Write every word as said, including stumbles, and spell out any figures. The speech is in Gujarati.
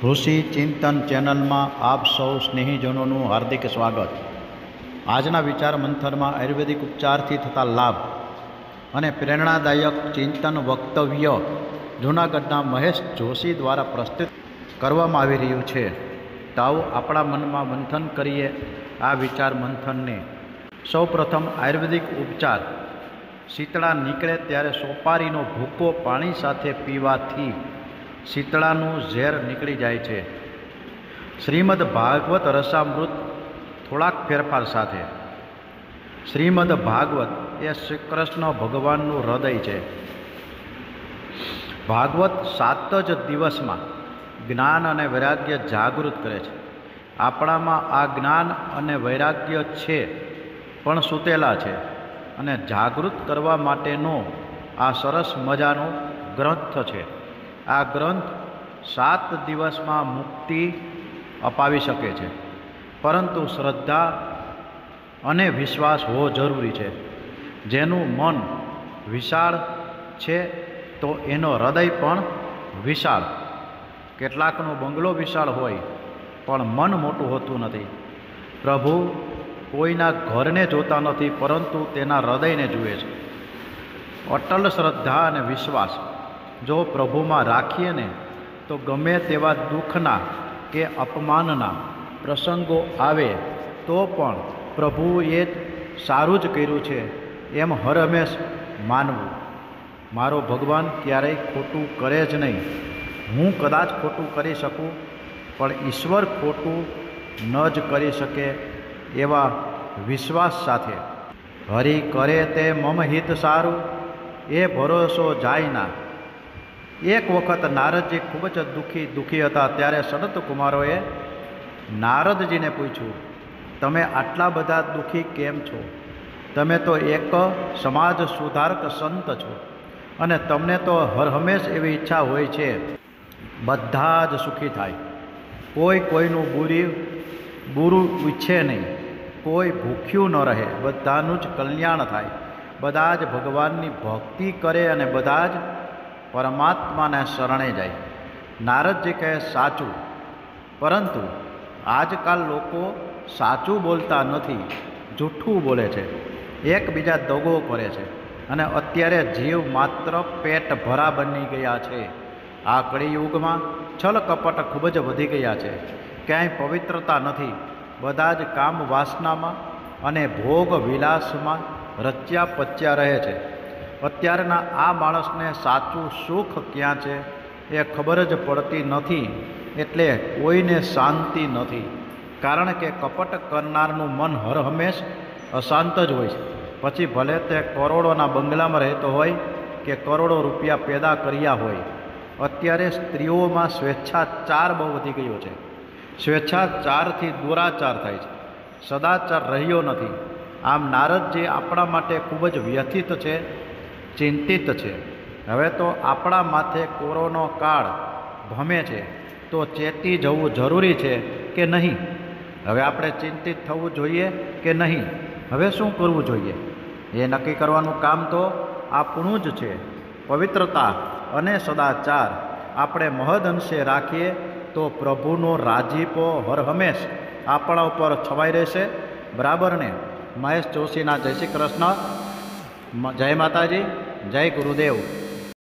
ઋષિ ચિંતન ચેનલમાં આપ સૌ સ્નેહીજનોનું હાર્દિક સ્વાગત। આજના વિચાર મંથનમાં આયુર્વેદિક ઉપચારથી થતા લાભ અને પ્રેરણાદાયક ચિંતન વક્તવ્ય જૂનાગઢના મહેશ જોશી દ્વારા પ્રસ્તુત કરવામાં આવી રહ્યું છે। તો આવો આપણા મનમાં મંથન કરીએ આ વિચાર મંથનને। સૌપ્રથમ આયુર્વેદિક ઉપચાર શીતળા નીકળે ત્યારે સોપારીનો ભૂકો પાણી સાથે પીવાથી શીતળાનું ઝેર નીકળી જાય છે। શ્રીમદ ભાગવત રસામૃત થોડાક ફેરફાર સાથે। શ્રીમદ ભાગવત એ શ્રી કૃષ્ણ ભગવાનનું હૃદય છે। ભાગવત સાત જ દિવસમાં જ્ઞાન અને વૈરાગ્ય જાગૃત કરે છે। આપણામાં આ જ્ઞાન અને વૈરાગ્ય છે પણ સૂતેલા છે અને જાગૃત કરવા માટેનો આ સરસ મજાનો ગ્રંથ છે। આ ગ્રંથ સાત દિવસમાં મુક્તિ અપાવી શકે છે, પરંતુ શ્રદ્ધા અને વિશ્વાસ હોવો જરૂરી છે। જેનું મન વિશાળ છે તો એનો હૃદય પણ વિશાળ। કેટલાકનો બંગલો વિશાળ હોય પણ મન મોટું હોતું નથી। પ્રભુ કોઈના ઘરને જોતા નથી, પરંતુ તેના હૃદયને જુએ છે। અટલ શ્રદ્ધા અને વિશ્વાસ જો પ્રભુમાં રાખીએ ને તો ગમે તેવા દુઃખના કે અપમાનના પ્રસંગો આવે તો પણ પ્રભુએ સારું જ કર્યું છે એમ હર હંમેશ માનવું। મારો ભગવાન ક્યારેય ખોટું કરે જ નહીં। હું કદાચ ખોટું કરી શકું પણ ઈશ્વર ખોટું ન જ કરી શકે એવા વિશ્વાસ સાથે હરિ કરે તે મમ હિત સારું એ ભરોસો જાય ના। એક વખત નારદજી ખૂબ જ દુઃખી દુઃખી હતા, ત્યારે સનત કુમારોએ નારદજીને પૂછ્યું, તમે આટલા બધા દુઃખી કેમ છો? તમે તો એક સમાજ સુધારક સંત છો અને તમને તો હર હંમેશ એવી ઈચ્છા હોય છે બધા જ સુખી થાય, કોઈ કોઈનું બુરી બુરું ઈચ્છે નહીં, કોઈ ભૂખ્યું ન રહે, બધાનું જ કલ્યાણ થાય, બધા જ ભગવાનની ભક્તિ કરે અને બધા જ પરમાત્માને શરણે જાય। નારદજી કહે સાચું, પરંતુ આજકાલ લોકો સાચું બોલતા નથી, જૂઠું બોલે છે, એકબીજા દગો કરે છે અને અત્યારે જીવ માત્ર પેટ ભરા બની ગયા છે। આ કળિયુગમાં છલ કપટ ખૂબ જ વધી ગયા છે। ક્યાંય પવિત્રતા નથી, બધા જ કામ વાસનામાં અને ભોગ વિલાસમાં રચ્યા પચ્યા રહે છે। અત્યારના આ માણસને સાચું સુખ ક્યાં છે એ ખબર જ પડતી નથી, એટલે કોઈને શાંતિ નથી, કારણ કે કપટ કરનારનું મન હર હંમેશ અશાંત જ હોય છે। પછી ભલે તે કરોડોના બંગલામાં રહેતો હોય કે કરોડો રૂપિયા પેદા કર્યા હોય। અત્યારે સ્ત્રીઓમાં સ્વેચ્છાચાર બહુ વધી ગયો છે। સ્વેચ્છાચારથી દુરાચાર થાય છે, સદાચાર રહ્યો નથી। આમ નારદજી આપણા માટે ખૂબ જ વ્યથિત છે, ચિંતિત છે। હવે તો આપણા માથે કોરોનો કાળ ભમે છે, તો ચેતી જવું જરૂરી છે કે નહીં? હવે આપણે ચિંતિત થવું જોઈએ કે નહીં? હવે શું કરવું જોઈએ એ નક્કી કરવાનું કામ તો આપણું જ છે। પવિત્રતા અને સદાચાર આપણે મહદઅંશે રાખીએ તો પ્રભુનો રાજીપો હર હંમેશ આપણા ઉપર છવાઈ રહેશે। બરાબર ને? મહેશ જોશીના જય શ્રી કૃષ્ણ, જય માતાજી, જય ગુરુદેવ।